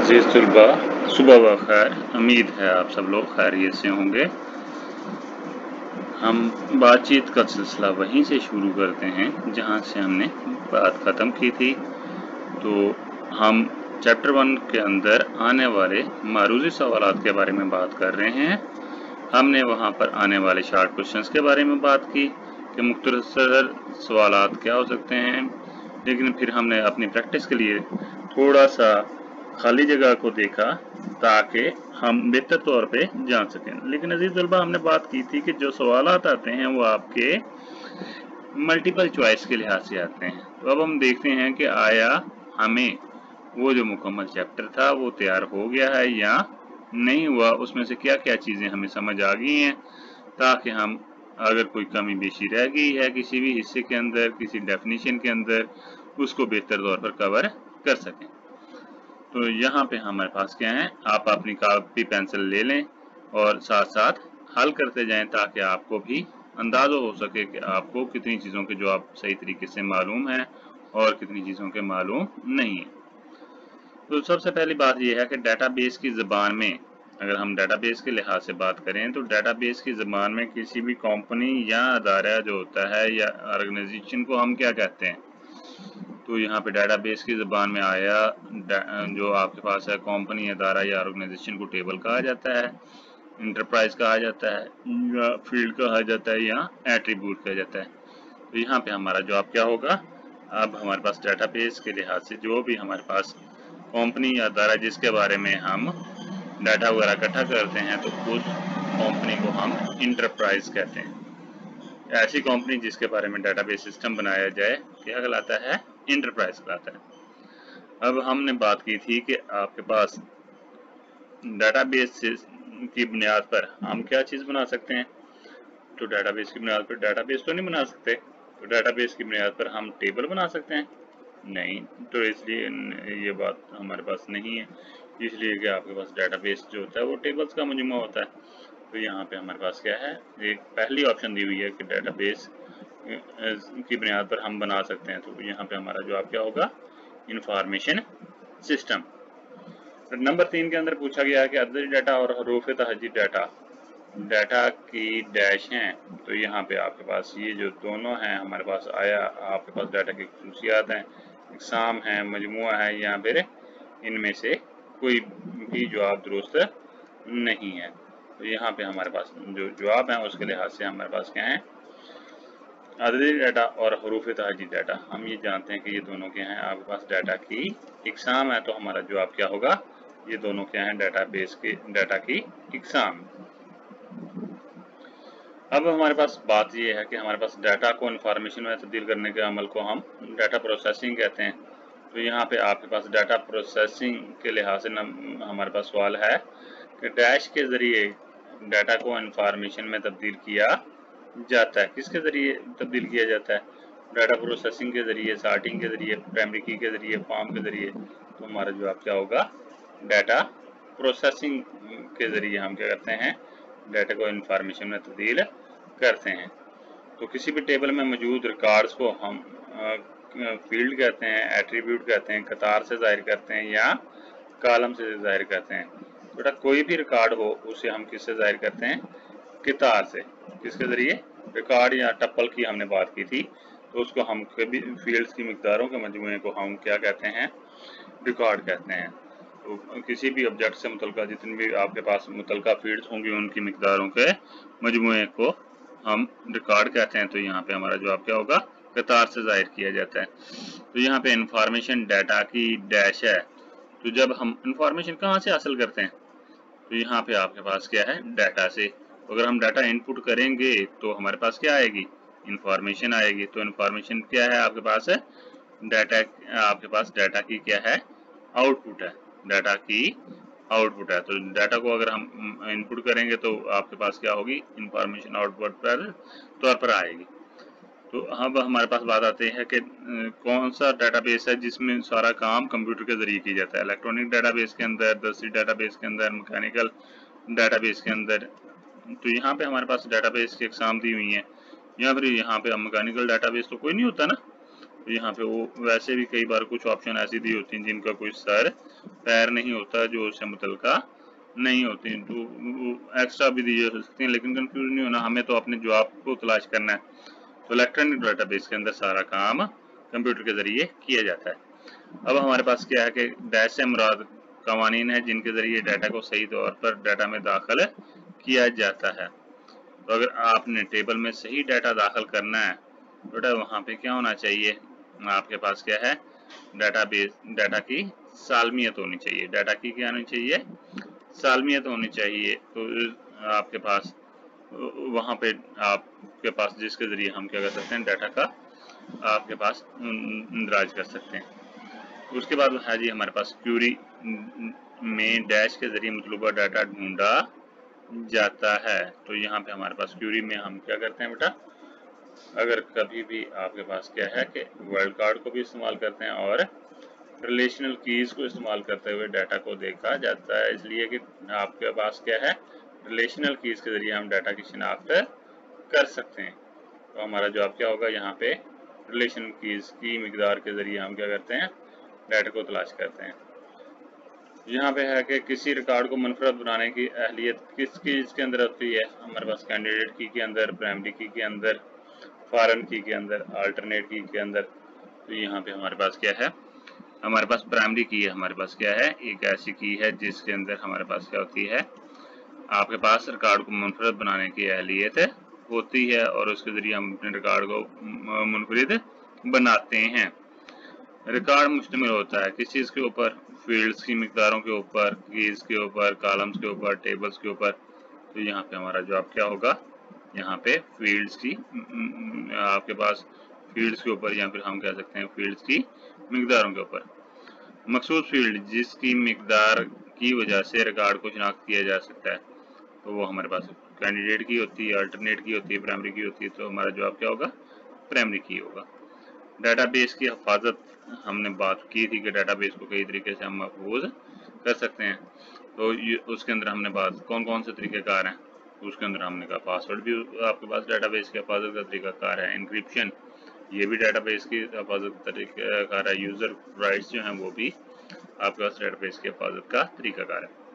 अज़ीज़ तलबा, सुबह व खैर। उम्मीद है आप सब लोग खैरियत से होंगे। हम बातचीत का सिलसिला वहीं से शुरू करते हैं जहां से हमने बात ख़त्म की थी। तो हम चैप्टर 1 के अंदर आने वाले मारूज़ी सवालात के बारे में बात कर रहे हैं। हमने वहां पर आने वाले शार्ट क्वेश्चंस के बारे में बात की कि मुख्तसर सवालात क्या हो सकते हैं, लेकिन फिर हमने अपनी प्रैक्टिस के लिए थोड़ा सा खाली जगह को देखा ताकि हम बेहतर तौर पे जान सकें। लेकिन अजीज तलबा, हमने बात की थी कि जो सवालात आते हैं वो आपके मल्टीपल चॉइस के लिहाज से आते हैं। तो अब हम देखते हैं कि आया हमें वो जो मुकम्मल चैप्टर था वो तैयार हो गया है या नहीं हुआ, उसमें से क्या क्या चीज़ें हमें समझ आ गई हैं, ताकि हम अगर कोई कमी बेशी रह गई है किसी भी हिस्से के अंदर, किसी डेफिनेशन के अंदर, उसको बेहतर तौर पर कवर कर सकें। तो यहाँ पे हमारे पास क्या है, आप अपनी कॉपी पेंसिल ले लें और साथ साथ हल करते जाएं ताकि आपको भी अंदाज़ा हो सके कि आपको कितनी चीज़ों के जवाब सही तरीके से मालूम है और कितनी चीज़ों के मालूम नहीं है। तो सबसे पहली बात यह है कि डेटाबेस की ज़बान में, अगर हम डेटाबेस के लिहाज से बात करें तो डेटाबेस की ज़बान में किसी भी कंपनी या अदारा जो होता है या ऑर्गेनाइजेशन को हम क्या कहते हैं। तो यहाँ पे डेटाबेस की ज़बान में आया जो आपके पास है कंपनी, अदारा या ऑर्गेनाइजेशन को टेबल कहा जाता है, इंटरप्राइज कहा जाता है, या फील्ड कहा जाता है, या एट्रीब्यूट कहा जाता है। तो यहाँ पे हमारा जवाब क्या होगा। अब हमारे पास डेटाबेस के लिहाज से जो भी हमारे पास कंपनी या अदारा जिसके बारे में हम डाटा वगैरह इकट्ठा करते हैं तो उस कंपनी को हम इंटरप्राइज कहते हैं। ऐसी कंपनी जिसके बारे में डेटाबेस सिस्टम बनाया जाए क्या कहलाता है, इंटरप्राइज कहलाता है। अब हमने बात की थी कि आपके पास डेटाबेस की बुनियाद पर हम क्या चीज़ बना सकते हैं। तो डेटाबेस की बुनियाद पर डेटाबेस तो नहीं बना सकते। तो डेटाबेस की बुनियाद पर हम टेबल बना सकते हैं, नहीं। तो इसलिए ये बात हमारे पास नहीं है, इसलिए कि आपके पास डेटाबेस जो होता है वो टेबल्स का मजमूआ होता है। तो यहाँ पे हमारे पास क्या है, एक पहली ऑप्शन दी हुई है कि डेटाबेस की बुनियाद पर हम बना सकते हैं। तो यहाँ पे हमारा जवाब क्या होगा, इंफॉर्मेशन सिस्टम। नंबर 3 के अंदर पूछा गया है कि अददी डाटा और हरूफ तहजी डाटा की डैश हैं। तो यहाँ पे आपके पास ये जो दोनों हैं हमारे पास आया, आपके पास डाटा की खसूसियात हैं, इकसाम है, मजमुआ है, या फिर इनमें से कोई भी जवाब दुरुस्त नहीं है। तो यहाँ पे हमारे पास जो जवाब है उसके लिहाज से हमारे पास क्या है, अददी डाटा और हरूफ तहजी डाटा। हम ये जानते हैं कि ये दोनों क्या हैं, आपके पास डाटा की इकसाम है। तो हमारा जवाब क्या होगा, ये दोनों क्या हैं, डेटाबेस के डाटा की इकसाम। अब हमारे पास बात ये है कि हमारे पास डाटा को इंफॉर्मेशन में तब्दील करने के अमल को हम डाटा प्रोसेसिंग कहते हैं। तो यहाँ पे आपके पास डाटा प्रोसेसिंग के लिहाज से हमारे पास सवाल है कि डैश के ज़रिए डाटा को इंफॉर्मेशन में तब्दील किया जाता है। किसके ज़रिए तब्दील किया जाता है, डाटा प्रोसेसिंग के ज़रिए, सॉर्टिंग के ज़रिए, प्राइमरी की के ज़रिए, फॉर्म के ज़रिए। तो हमारा जवाब क्या होगा, डाटा प्रोसेसिंग के ज़रिए हम क्या करते हैं, डाटा को इंफॉर्मेशन में तब्दील करते हैं। तो किसी भी टेबल में मौजूद रिकॉर्ड्स को हम फील्ड कहते हैं, एट्रीब्यूट कहते हैं, कतार से जाहिर करते हैं या कॉलम से जाहिर करते हैं। बेटा कोई भी रिकॉर्ड हो उसे हम किससे जाहिर करते हैं, कतार से। किसके ज़रिए, रिकॉर्ड या टप्पल की हमने बात की थी। तो उसको हम कभी फील्ड्स की मकदारों के मजमूए को हम क्या कहते हैं, रिकॉर्ड कहते हैं। तो किसी भी ऑब्जेक्ट से मुतल्लिका जितनी भी आपके पास मुतल्लिका फील्ड्स होंगी उनकी मकदारों के मजमूए को हम रिकॉर्ड कहते हैं। तो यहाँ पे हमारा जवाब क्या होगा, कतार से जाहिर किया जाता है। तो यहाँ पे इंफॉर्मेशन डाटा की डैश है। तो जब हम इंफॉर्मेशन कहाँ से हासिल करते हैं, तो यहाँ पे आपके पास क्या है, डाटा से। तो अगर हम डाटा इनपुट करेंगे तो हमारे पास क्या आएगी, इंफॉर्मेशन आएगी। तो इंफॉर्मेशन क्या है आपके पास है, डाटा। आपके पास डाटा की क्या है, आउटपुट है, डाटा की आउटपुट है। तो डाटा को अगर हम इनपुट करेंगे तो आपके पास क्या होगी, इंफॉर्मेशन आउटपुट पर तौर पर आएगी। तो अब हमारे पास बात आती है कि कौन सा डाटाबेस है जिसमें सारा काम कंप्यूटर के जरिए किया जाता है। इलेक्ट्रॉनिक डाटाबेस के अंदर, दस्ती डाटाबेस के अंदर, मैकेनिकल डाटाबेस के अंदर। तो यहाँ पे हमारे पास डाटाबेस की इकसाम दी हुई है। या फिर यहाँ पे मैकेनिकल डाटाबेस तो कोई नहीं होता ना, तो यहाँ पे वो वैसे भी कई बार कुछ ऑप्शन ऐसी दी होती हैं जिनका कोई सर पैर नहीं होता, जो उससे मुतल्लिका नहीं होती, तो एक्स्ट्रा भी दी जा सकती हैं, लेकिन कंफ्यूज नहीं होना, हमें तो अपने जवाब को तलाश करना है। तो इलेक्ट्रॉनिक डेटाबेस के अंदर सारा काम कंप्यूटर के जरिए किया जाता है। अब हमारे पास क्या है कि डैश से मुराद कवानीन है जिनके जरिए डाटा को सही तौर पर डाटा में दाखिल किया जाता है। तो अगर आपने टेबल में सही डाटा दाखिल करना है तो वहाँ पे क्या होना चाहिए, आपके पास क्या है, डाटा की सालमियत होनी चाहिए। डाटा की क्या होनी चाहिए, सालमियत होनी चाहिए। तो आपके पास वहाँ पे आपके पास जिसके जरिए हम क्या कर सकते हैं, डाटा का आपके पास इंदराज कर सकते हैं। उसके बाद है जी हमारे पास क्यूरी में डैश के जरिए मतलूबा डाटा ढूंढा जाता है। तो यहाँ पे हमारे पास क्यूरी में हम क्या करते हैं बेटा, अगर कभी भी आपके पास क्या है कि वर्ल्ड कार्ड को भी इस्तेमाल करते हैं और रिलेशनल कीज को इस्तेमाल करते हुए डाटा को देखा जाता है, इसलिए कि आपके पास क्या है, रिलेशनल कीज के जरिए हम डाटा की शिनाख्त कर सकते हैं। तो हमारा जवाब क्या होगा, यहाँ पे रिलेशनल कीज की मिकदार के जरिए हम क्या करते हैं, डाटा को तलाश करते हैं। यहाँ पे है कि किसी रिकॉर्ड को मुनफरद बनाने की अहलियत किस कीज के अंदर होती है, हमारे पास कैंडिडेट की के अंदर, प्राइमरी की के अंदर, फॉरेन की के अंदर, अल्टरनेट की के अंदर। तो यहाँ पे हमारे पास क्या है, हमारे पास प्राइमरी की है, हमारे पास क्या है, एक ऐसी की है जिसके अंदर हमारे पास क्या होती है, आपके पास रिकॉर्ड को मुनफरद बनाने की अहलियत होती है और उसके जरिए हम अपने रिकॉर्ड को मुनफरद बनाते हैं। रिकॉर्ड मुश्तमिल होता है किस चीज़ के ऊपर, फील्ड्स की मिकदारों के ऊपर, कीज के ऊपर, कॉलम्स के ऊपर, टेबल्स के ऊपर। तो यहाँ पे हमारा जवाब क्या होगा, यहाँ पे फील्ड्स की आपके पास फील्ड्स के ऊपर, या फिर हम कह सकते हैं फील्ड्स की मिकदारों के ऊपर। मखसूस फील्ड जिसकी मिकदार की वजह से रिकॉर्ड को शिनाख्त किया जा सकता है, तो वो हमारे पास कैंडिडेट की होती है, अल्टरनेट की होती है, प्राइमरी की होती है। तो हमारा जवाब क्या होगा, प्राइमरी की होगा। डाटाबेस की हिफाजत हमने बात की थी कि डाटाबेस को कई तरीके से हम महफूज कर सकते हैं। तो उसके अंदर हमने बात कौन कौन से तरीक़ेकार हैं, उसके अंदर हमने कहा पासवर्ड भी आपके पास डाटाबेस की हिफाजत का तरीक़ाकार है, इंक्रिप्शन ये भी डाटाबेस की हिफाजत का तरीक़ाकार है, यूज़र राइट्स जो हैं वो भी आपके पास डाटाबेस की हिफाजत का तरीक़ाकार है।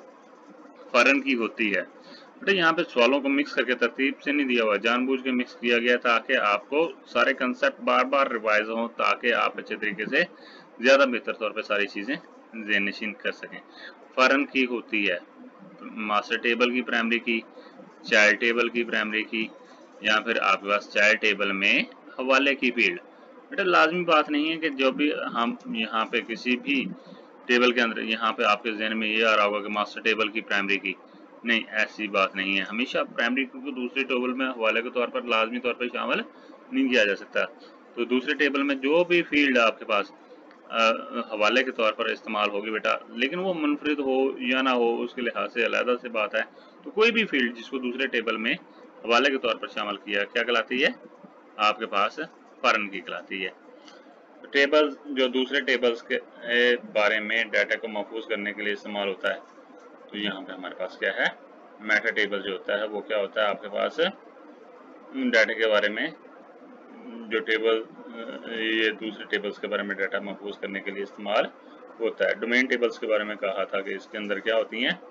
फॉरेन की होती है बेटा, यहाँ पे सवालों को मिक्स करके तरतीब से नहीं दिया हुआ, जानबूझ के मिक्स किया गया ताकि आपको सारे कंसेप्ट बार बार रिवाइज हों, ताकि आप अच्छे तरीके से ज़्यादा बेहतर तौर पे सारी चीज़ें ज़हननशीन कर सकें। फॉरेन की होती है मास्टर टेबल की प्राइमरी की, चाइल्ड टेबल की प्राइमरी की, या फिर आपके पास चाइल्ड टेबल में हवाले की फील्ड। बेटा लाजमी बात नहीं है कि जो भी हम यहाँ पे किसी भी टेबल के अंदर, यहाँ पे आपके जहन में ये आ रहा होगा कि मास्टर टेबल की प्राइमरी की, नहीं ऐसी बात नहीं है। हमेशा प्राइमरी को दूसरे टेबल में हवाले के तौर पर लाजमी तौर पर शामिल नहीं किया जा सकता। तो दूसरे टेबल में जो भी फील्ड आपके पास हवाले के तौर पर इस्तेमाल होगी बेटा, लेकिन वो मुनफरिद हो या ना हो उसके लिहाज से अलहदा से बात है। तो कोई भी फील्ड जिसको दूसरे टेबल में हवाले के तौर पर शामिल किया क्या कहलाती है, आपके पास फॉरेन की कहलाती है। टेबल जो दूसरे टेबल्स के बारे में डाटा को महफूज करने के लिए इस्तेमाल होता है, तो यहाँ पे हमारे पास क्या है, मेटा टेबल जो होता है वो क्या होता है, आपके पास डाटा के बारे में जो टेबल ये दूसरे टेबल्स के बारे में डाटा महफूज करने के लिए इस्तेमाल होता है। डोमेन टेबल्स के बारे में कहा था कि इसके अंदर क्या होती हैं,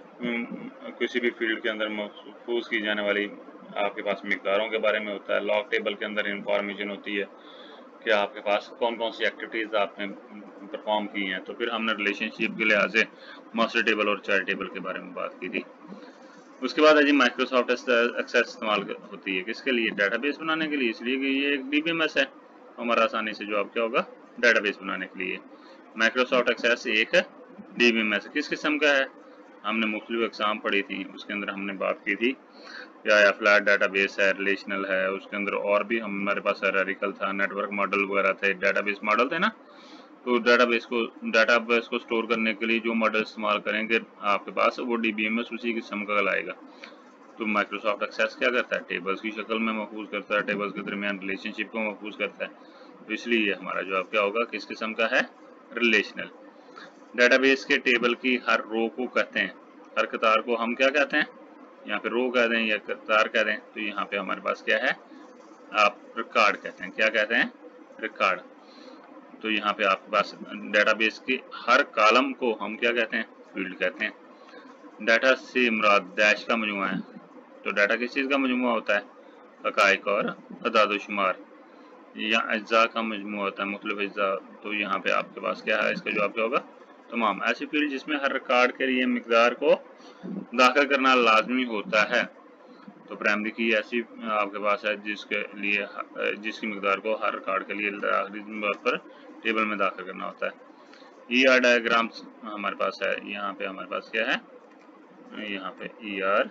किसी भी फील्ड के अंदर महफूज की जाने वाली आपके पास मिकदारों के बारे में होता है। लॉग टेबल के अंदर इंफॉर्मेशन होती है कि आपके पास कौन कौन सी एक्टिविटीज़ आपने परफॉर्म की हैं। तो फिर हमने रिलेशनशिप के लिहाज से मास्टर टेबल और चाइल्ड टेबल के बारे में बात की थी। उसके बाद है जी माइक्रोसॉफ्ट एक्सेस इस्तेमाल होती है किसके लिए, डाटाबेस बनाने के लिए, इसलिए कि ये एक DBMS है। हमारा आसानी से जवाब क्या होगा, डाटाबेस बनाने के लिए। माइक्रोसॉफ्ट एक्सेस एक DBMS किस किस्म का है, हमने मुख्तलिफ एग्जाम पढ़ी थी, उसके अंदर हमने बात की थी या फ्लैट डाटाबेस है, रिलेशनल है, उसके अंदर और भी हमारे पास हायरार्किकल था, नेटवर्क मॉडल वगैरह थे, डाटाबेस मॉडल थे ना। तो डाटाबेस को स्टोर करने के लिए जो मॉडल इस्तेमाल करेंगे आपके पास वो DBMS उसी किस्म का लाएगा। तो माइक्रोसॉफ्ट एक्सेस क्या करता है, टेबल्स की शक्ल में महफूज करता है, टेबल्स के दरमियान रिलेशनशिप को महफूज करता है। तो इसलिए हमारा जवाब क्या होगा, किस किस्म का है, रिलेशनल। डाटाबेस के टेबल की हर रो को कहते हैं, हर कतार को हम क्या कहते हैं, यहाँ पे रो कह दें या कतार कह दें। तो यहाँ पे हमारे पास क्या है, आप रिकॉर्ड कहते हैं, क्या कहते हैं, रिकॉर्ड। तो यहाँ पे आपके पास डेटाबेस के हर कॉलम को हम क्या कहते हैं, फील्ड कहते हैं। डाटा से मुराद डैश का मजमूआ है। तो डाटा किस चीज़ का मजमूआ होता है, हक़ाइक़ और अदाद शुमार, या अज्जा का मजमूआ होता है, मुख्तलिफ अज्जा। तो यहाँ पे आपके पास क्या है, इसका जवाब क्या होगा, तमाम। ऐसी फील्ड जिसमें हर रिकॉर्ड के लिए मिकदार को दाखिल करना लाजमी होता है। तो प्राइमरी की ऐसी आपके पास है जिसकी मिकदार को हर रिकॉर्ड के लिए लाजमी तौर पर टेबल में दाखिल करना होता है। ER डायग्राम्स हमारे पास है। यहाँ पे हमारे पास क्या है, यहाँ पे ER,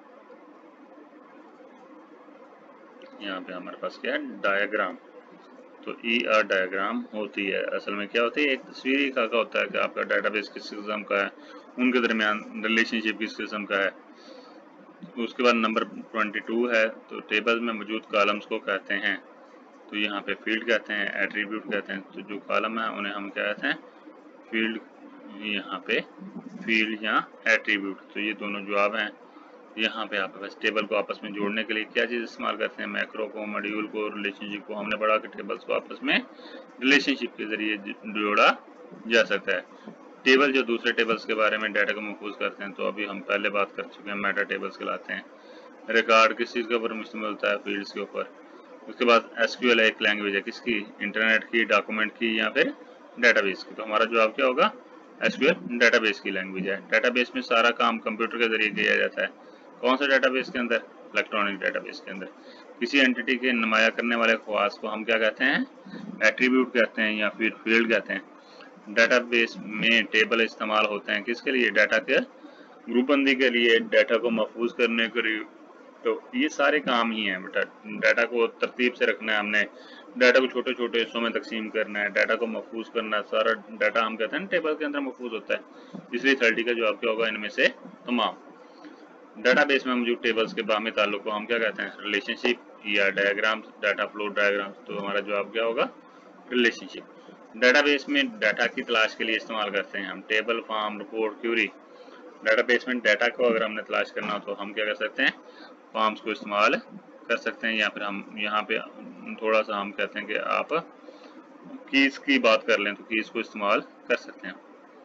यहाँ पे हमारे पास क्या है, डायग्राम। तो ER डायग्राम होती है, असल में क्या होती है, एक तस्वीरी खाका होता है कि आपका डाटाबेस किस किस्म का है, उनके दरमियान रिलेशनशिप किस किस्म का है। उसके बाद नंबर 22 है, तो टेबल में मौजूद कॉलम्स को कहते हैं। तो यहाँ पे फील्ड कहते हैं, एट्रीब्यूट कहते हैं। तो जो कॉलम है उन्हें हम क्या कहते हैं, फील्ड, यहाँ पे फील्ड या एट्रीब्यूट। तो ये दोनों जवाब हैं। यहाँ पे आपके पास टेबल को आपस में जोड़ने के लिए क्या चीज़ इस्तेमाल करते हैं, मैक्रो को, मॉड्यूल को, रिलेशनशिप को। हमने पढ़ा कि टेबल्स को आपस में रिलेशनशिप के जरिए जोड़ा जा सकता है। टेबल जो दूसरे टेबल्स के बारे में डाटा को महफूज करते हैं, तो अभी हम पहले बात कर चुके हैं, मेटा टेबल्स कहलाते हैं। रिकॉर्ड किस चीज़ के ऊपर मुश्तमिल होता है, फील्ड्स के ऊपर। उसके बाद SQL एक लैंग्वेज है, किसकी, इंटरनेट की, डॉक्यूमेंट की, या फिर डाटाबेस की। तो हमारा जवाब क्या होगा, SQL डाटाबेस की लैंग्वेज है। डाटाबेस में सारा काम कंप्यूटर के जरिए किया जाता है। कौन सा डाटाबेस के अंदर, इलेक्ट्रॉनिक डाटाबेस के अंदर। किसी एंटिटी के नुमाया करने वाले ख्वास को हम क्या कहते हैं, एट्रीब्यूट कहते हैं या फिर फील्ड कहते हैं। डाटाबेस में टेबल इस्तेमाल होते हैं किसके लिए, डाटा के ग्रुप बंदी के लिए, डाटा को महफूज करने के लिए। तो ये सारे काम ही हैं बेटा, डाटा को तरतीब से रखना है हमने, डाटा को छोटे छोटे हिस्सों में तकसीम करना है, डाटा को महफूज करना है। सारा डाटा हम कहते हैं टेबल के अंदर महफूज होता है। इसलिए 30 का जवाब क्या होगा, इनमें से तमाम। डाटाबेस में मौजूद टेबल्स के बाहमी ताल्लुक को हम क्या कहते हैं, रिलेशनशिप या डायग्राम्स, डाटा फ्लो डायग्राम्स। तो हमारा जवाब क्या होगा, रिलेशनशिप। डाटाबेस में डाटा की तलाश के लिए इस्तेमाल करते हैं हम table, form, report, query. Database में डाटा को अगर हमने तलाश करना हो तो हम क्या कर सकते हैं, फॉर्म्स को इस्तेमाल कर सकते हैं, या फिर हम यहाँ पे थोड़ा सा हम कहते हैं कि आप कीज की बात कर लें तो कीज को इस्तेमाल कर सकते हैं।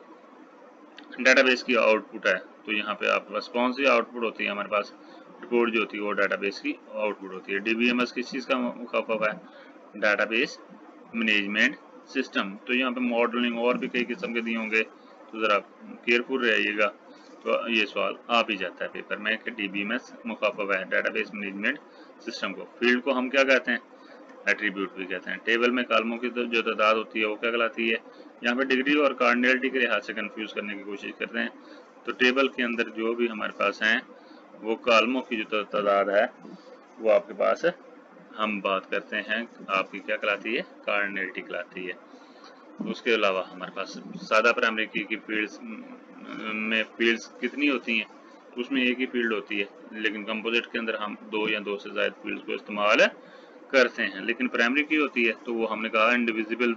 डाटाबेस की आउटपुट है, तो यहाँ पे आपके पास कौन सी आउटपुट होती है, हमारे पास रिपोर्ट जो होती है वो डाटाबेस की आउटपुट होती है। DBMS किस चीज़ का मुखाफफ है, डाटाबेस मैनेजमेंट सिस्टम। तो यहाँ पे मॉडलिंग और भी कई किस्म के दिए होंगे, तो ज़रा केयरफुल रहिएगा। तो ये सवाल आ भी जाता है पेपर में कि DBMS मुखाफफ है डाटाबेस मैनेजमेंट सिस्टम को। फील्ड को हम क्या कहते हैं, एट्रीब्यूट भी कहते हैं। टेबल में कॉलमों की जो तादाद होती है वो क्या कहलाती है, यहाँ पे डिग्री और कार्डिनलिटी के लिहाज से कंफ्यूज करने की कोशिश करते हैं। तो टेबल के अंदर जो भी हमारे पास हैं वो कॉलमों की जो तादाद है वो आपके पास है, हम बात करते हैं आपकी क्या कहलाती है, कार्डिनलिटी कहलाती है। उसके अलावा हमारे पास सादा प्राइमरी की फील्ड्स में फील्ड्स कितनी होती हैं, उसमें एक ही फील्ड होती है, लेकिन कंपोजिट के अंदर हम 2 या 2 से ज़्यादा फील्ड्स को इस्तेमाल करते हैं। लेकिन प्राइमरी की होती है तो वो हमने कहा इंडिविजिबल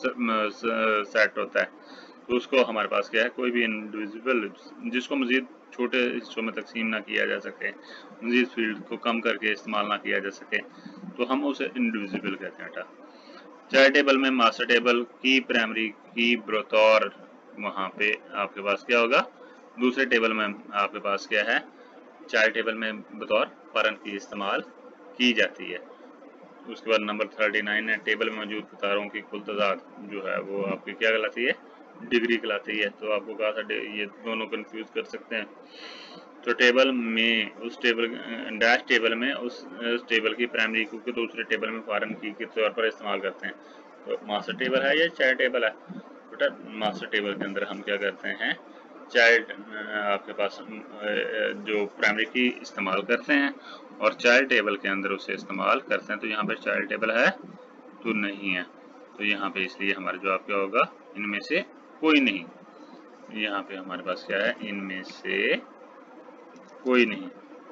सेट होता है। तो उसको हमारे पास क्या है, कोई भी इंडिविजिबल जिसको मजीद छोटे हिस्सों में तकसीम ना किया जा सके, मजीद फील्ड को कम करके इस्तेमाल ना किया जा सके, तो हम उसे इंडिविजिबल कहते हैं। चाइल्ड टेबल में मास्टर टेबल की प्राइमरी की बतौर वहाँ पे आपके पास क्या होगा, दूसरे टेबल में आपके पास क्या है, चाइल्ड टेबल में बतौर फरन की इस्तेमाल की जाती है। उसके बाद नंबर 39 है, टेबल में मौजूद कतारों की कुल तादाद जो है वो आपकी क्या कहलाती है, डिग्री कहलाती है। तो आपको कहा था ये दोनों कंफ्यूज कर सकते हैं। तो टेबल में उस टेबल डैश टेबल में उस टेबल की प्राइमरी को दूसरे टेबल में फॉरेन की के तौर पर इस्तेमाल करते हैं। तो मास्टर टेबल है या चाइल्ड टेबल है, बेटा मास्टर टेबल के अंदर हम क्या करते हैं, चाइल्ड आपके पास जो प्राइमरी की इस्तेमाल करते हैं और चाइल्ड टेबल के अंदर उसे इस्तेमाल करते हैं। तो यहाँ पे चाइल्ड टेबल है तो नहीं है, तो यहाँ पे इसलिए हमारा जवाब क्या होगा, इनमें से कोई नहीं। यहाँ पे हमारे पास क्या है, इनमें से कोई नहीं।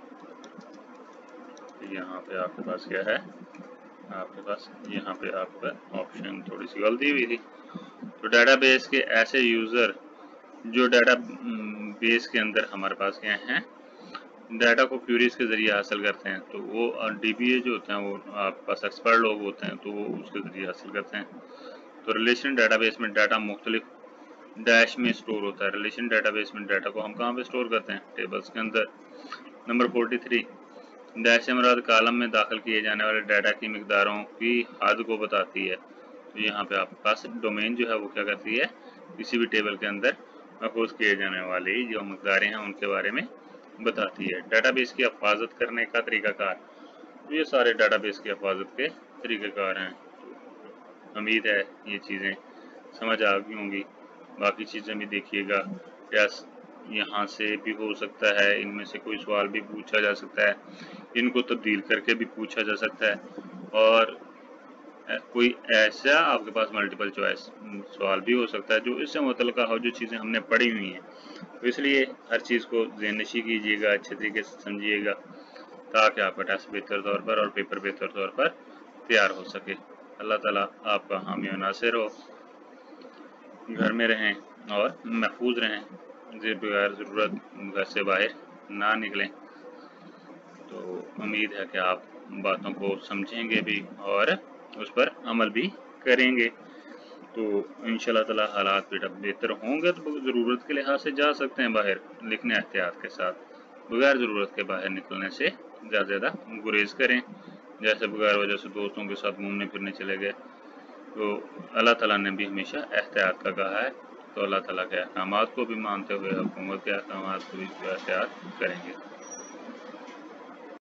यहाँ पे आपके पास क्या है, आपके पास यहाँ पे आपका ऑप्शन थोड़ी सी गलती हुई थी। तो डाटाबेस के ऐसे यूज़र जो डाटा बेस के अंदर हमारे पास क्या हैं, डाटा को क्यूरीज के ज़रिए हासिल करते हैं, तो वो DBA जो होते हैं वो आपके पास एक्सपर्ट लोग होते हैं, तो वो उसके ज़रिए हासिल करते हैं। तो रिलेशन डेटाबेस में डाटा मुख्तलिफ डैश में स्टोर होता है। रिलेशन डेटाबेस में डाटा को हम कहाँ पे स्टोर करते हैं? टेबल्स के अंदर। नंबर 43, डैश से मुराद कॉलम में दाखिल किए जाने वाले डाटा की मिकदारों की हद को बताती है। तो यहाँ पे आपके पास डोमेन जो है वो क्या करती है, किसी भी टेबल के अंदर महफूज किए जाने वाली जो मिकदारें हैं उनके बारे में बताती है। डाटाबेस की हिफाजत करने का तरीकाकार, ये सारे डाटाबेस की हिफाजत के तरीक़ेकार हैं। उम्मीद है ये चीज़ें समझ आ गई होंगी। बाकी चीज़ें भी देखिएगा, क्या यहाँ से भी हो सकता है, इनमें से कोई सवाल भी पूछा जा सकता है, इनको तब्दील करके भी पूछा जा सकता है, और कोई ऐसा आपके पास मल्टीपल चॉइस सवाल भी हो सकता है जो इससे मुतल्लिक़ हो, जो चीज़ें हमने पढ़ी हुई हैं। तो इसलिए हर चीज़ को ज़हननशी कीजिएगा, अच्छे तरीके से समझिएगा, ताकि आपका टेस्ट बेहतर तौर पर और पेपर बेहतर तौर पर तैयार हो सके। अल्लाह ताला आपका हामी व नासिर हो, घर में रहें और महफूज रहें, बगैर ज़रूरत घर से बाहर ना निकलें। तो उम्मीद है कि आप बातों को समझेंगे भी और उस पर अमल भी करेंगे। तो इंशाल्लाह ताला हालात बेहतर होंगे तो ज़रूरत के लिहाज से जा सकते हैं बाहर, लेकिन एहतियात के साथ, बगैर ज़रूरत के बाहर निकलने से ज़्यादा गुरेज करें। जैसे बगैर वजह से दोस्तों के साथ घूमने फिरने चले गए, तो अल्लाह ताला ने भी हमेशा एहतियात का कहा है, तो अल्लाह ताला के अहकामात को भी मानते हुए हुकूमत के अहकामात को भी एहतियात करेंगे।